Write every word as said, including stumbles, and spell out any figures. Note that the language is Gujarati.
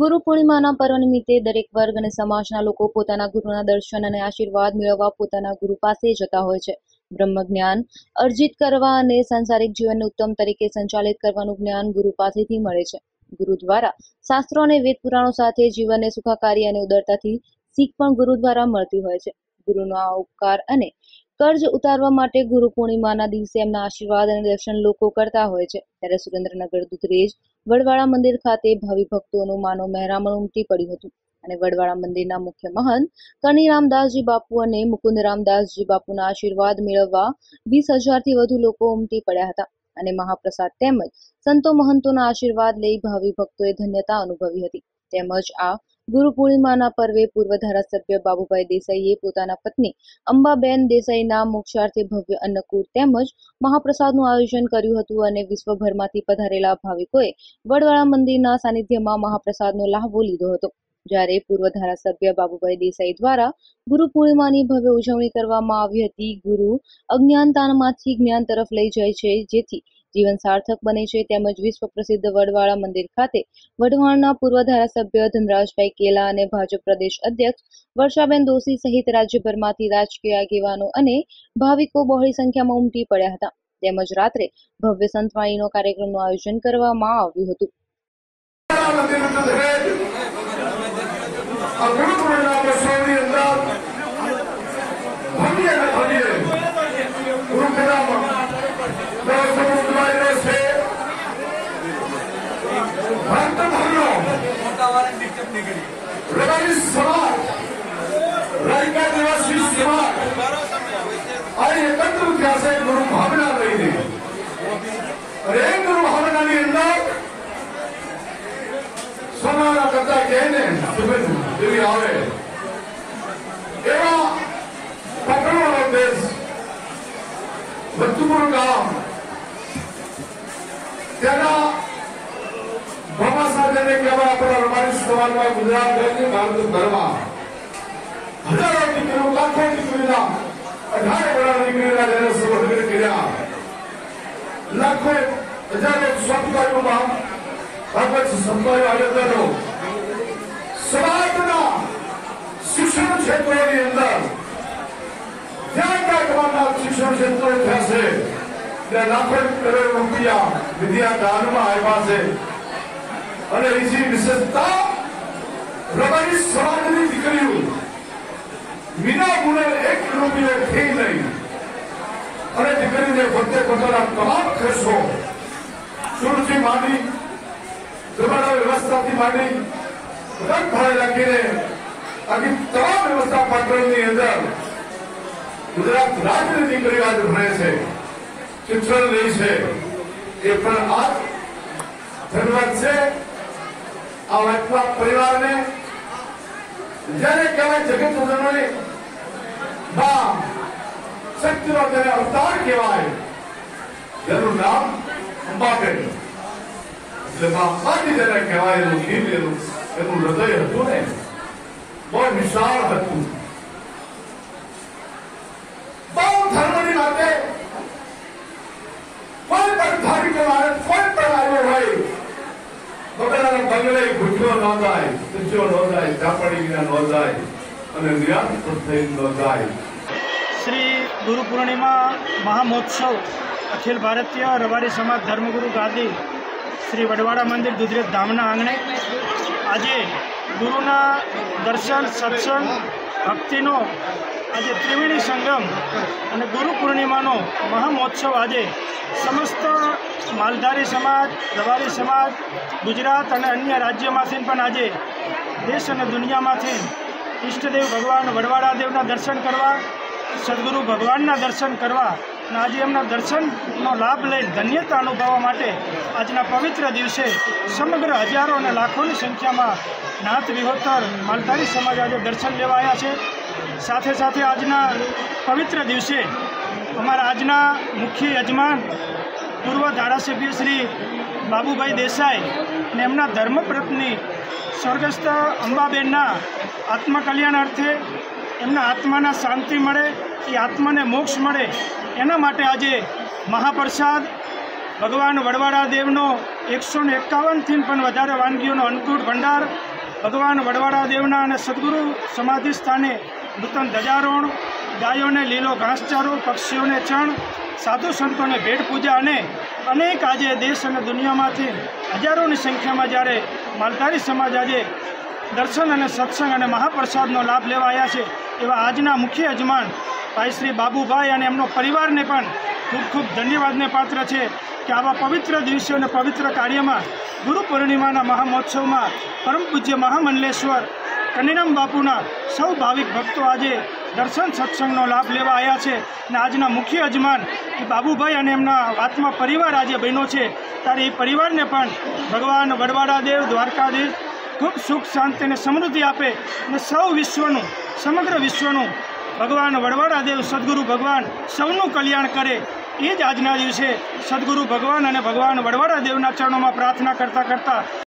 ગુરુ પૂર્ણિમાના પર્વ નિમિત્તે દરેક વર્ગ અને સમાજના લોકો પોતાના ગુરુના દર્શન અને આશીર્વાદ મેળવવા પોતાના ગુરુ પાસે જતા હોય છે. બ્રહ્મ જ્ઞાન અર્જિત કરવા અને સાંસારિક જીવનને ઉત્તમ તરીકે સંચાલિત કરવાનું જ્ઞાન ગુરુ પાસેથી મળે છે. ગુરુ દ્વારા શાસ્ત્રો અને વેદ પુરાણો સાથે જીવનને સુખાકારી અને ઉદારતાથી શીખ પણ ગુરુ દ્વારા મળતી હોય છે. ગુરુનો આ ઉપકાર અને કર્જ ઉતારવા માટે ગુરુ પૂર્ણિમાના દિવસે એમના આશીર્વાદ અને દર્શન લોકો કરતા હોય છે. ત્યારે સુરેન્દ્રનગર દુધરેજ વડવાળા મંદિર ખાતે ભાવિ ભક્તોનું માનો મહેરામણ ઉમટી પડ્યું હતું અને વડવાળા મંદિરના મુખ્ય મહંત કનીરામદાસજી બાપુ અને મુકુંદરામદાસજી બાપુના આશીર્વાદ મેળવવા વીસ હજારથી વધુ લોકો ઉમટી પડ્યા હતા અને મહાપ્રસાદ તેમજ સંતો મહંતોના આશીર્વાદ લઈ ભાવિ ભક્તોએ ધન્યતા અનુભવી હતી. તેમજ આ ગુરુ પૂર્ણિમાના પર્વે પૂર્વ ધારાસભ્ય બાબુભાઈ દેસાઈએ પોતાના પત્ની અંબાબેન દેસાઈના મોક્ષાર્થે ભવ્ય અન્નકૂટ તેમજ મહાપ્રસાદનું આયોજન કર્યું હતું અને વિશ્વભરમાંથી પધારેલા ભાવિકોએ વડવાળા મંદિરના સાનિધ્યમાં મહાપ્રસાદનો લાહવો લીધો હતો. જ્યારે પૂર્વ ધારાસભ્ય બાબુભાઈ દેસાઈ દ્વારા ગુરુ પૂર્ણિમાની ભવ્ય ઉજવણી કરવામાં આવી હતી. ગુરુ અજ્ઞાનતામાંથી જ્ઞાન તરફ લઈ જાય છે, જેથી જીવન સાર્થક બને છે. તેમજ વિશ્વ પ્રસિદ્ધ વડવાળા મંદિર ખાતે વઢવાણના પૂર્વ ધારાસભ્ય ધનરાજભાઈ કેલા અને ભાજપ પ્રદેશ અધ્યક્ષ વર્ષાબેન દોશી સહિત રાજ્યભરમાંથી રાજકીય આગેવાનો અને ભાવિકો બહોળી સંખ્યામાં ઉમટી પડ્યા હતા. તેમજ રાત્રે ભવ્ય સંતવાણીનો કાર્યક્રમનું આયોજન કરવામાં આવ્યું હતું. गुरु भावना रही अरे गुरु भावना सोना करता कहने आवे एवं पकड़ो वाला देश बच्चुपुर गांव तेरा बाबा साहब ने क्या अपना हमारे समाज में गुजरात में भारत भरमा हजारों દીકરીઓ લાખો દીકરીના અઢાર વર્ષ દીકરીના જેને સૌભાગ્ય કર્યા લાખો હજારો સ્વપ્નોમાં ભગવત સંભાળ આયોજનો સમાજના શિક્ષણ ક્ષેત્રોની અંદર જ્યાં કાઢવાના શિક્ષણ ક્ષેત્રો થશે ત્યાં લાખો કરોડ રૂપિયા વિદ્યા દાનમાં આવ્યા છે અને એની વિશેષતા રબારી સમાજની દીકરીઓ વિના ગુણે એક રૂપિયો ફી નહીં અને દીકરીને પોતે પોતાના તમામ ખર્ચો સુરથી માંડી જમાના વ્યવસ્થાથી માંડી રંગ ભાડે રાખીને આખી તમામ વ્યવસ્થા પાટણની અંદર ગુજરાત રાજ્યની દીકરીઓ આજે ભણે છે, શિક્ષણ લે છે. એ પણ આ ધન્યવાદ છે આ વાતના પરિવારને. જેને કહેવાય જગત ઉદરણી બા શક્તિનો તેને અવતાર કહેવાય, જેનું નામ અંબાબેન એટલે અંબાજી જેને કહેવાય એનું ગીત એનું એનું હૃદય હતું ને બહુ વિશાળ હતું. બહુ ધર્મની માટે કોઈ પણ ધાર્મિક માણસ કોઈ પણ આવ્યો હોય બગડાના બંગલે ઘૂંટ્યો ન જાય, સૂચ્યો ન જાય, ઝાપડી વિના ન જાય અને નિરાશ થઈ ન જાય. શ્રી ગુરુ પૂર્ણિમા મહામહોત્સવ અખિલ ભારતીય રબારી સમાજ ધર્મગુરુ ગાદી શ્રી વડવાળા મંદિર દુધરેજ ધામના આંગણે આજે ગુરુના દર્શન, સત્સંગ, ભક્તિનો આજે ત્રિવેણી સંગમ અને ગુરુ પૂર્ણિમાનો મહામહોત્સવ આજે સમસ્ત માલધારી સમાજ, રબારી સમાજ, ગુજરાત અને અન્ય રાજ્યોમાંથી પણ આજે દેશ અને દુનિયામાંથી ઈષ્ટદેવ ભગવાન વડવાળા દેવના દર્શન કરવા, સદગુરુ ભગવાનના દર્શન કરવા અને આજે એમના દર્શનનો લાભ લઈ ધન્યતા અનુભવવા માટે આજના પવિત્ર દિવસે સમગ્ર હજારો અને લાખોની સંખ્યામાં નાથ વિહોતર માલધારી સમાજ આજે દર્શન લેવા આવ્યા છે. સાથે સાથે આજના પવિત્ર દિવસે અમારા આજના મુખ્ય યજમાન પૂર્વ ધારાસભ્ય શ્રી બાબુભાઈ દેસાઈ અને એમના ધર્મપત્ની સ્વર્ગસ્થ અંબાબેનના આત્મકલ્યાણ અર્થે એમના આત્માના શાંતિ મળે, એ આત્માને મોક્ષ મળે એના માટે આજે મહાપ્રસાદ ભગવાન વડવાળા દેવનો એકસો ને એકાવનથી પણ વધારે વાનગીઓનો અન્નકૂટ ભંડાર ભગવાન વડવાડા દેવના અને સદગુરુ સમાધિ સ્થાને નૂતન ધજારોહણ, ગાયોને લીલો ઘાસચારો, પક્ષીઓને ચણ, સાધુ સંતોને ભેટ પૂજા અને અનેક આજે દેશ અને દુનિયામાંથી હજારોની સંખ્યામાં જ્યારે માલધારી સમાજ આજે દર્શન અને સત્સંગ અને મહાપ્રસાદનો લાભ લેવા આવ્યા છે, એવા આજના મુખ્ય યજમાન ભાઈ શ્રી બાબુભાઈ અને એમનો પરિવારને પણ ખૂબ ખૂબ ધન્યવાદને પાત્ર છે કે આવા પવિત્ર દિવસે અને પવિત્ર કાર્યમાં ગુરુ પૂર્ણિમાના મહામહોત્સવમાં પરમ પૂજ્ય મહામંડલેશ્વર કનીરામ બાપુના સૌ ભાવિક ભક્તો આજે દર્શન સત્સંગનો લાભ લેવા આવ્યા છે અને આજના મુખ્ય યજમાન એ બાબુભાઈ અને એમના આત્મા પરિવાર આજે બન્યો છે, ત્યારે એ પરિવારને પણ ભગવાન વડવાડા દેવ દ્વારકાધીશ ખૂબ સુખ શાંતિ અને સમૃદ્ધિ આપે અને સૌ વિશ્વનું સમગ્ર વિશ્વનું ભગવાન વડવાડા દેવ સદગુરુ ભગવાન સૌનું કલ્યાણ કરે, એ જ આજના દિવસે સદગુરુ ભગવાન અને ભગવાન વડવાડા દેવના ચરણોમાં પ્રાર્થના કરતાં કરતાં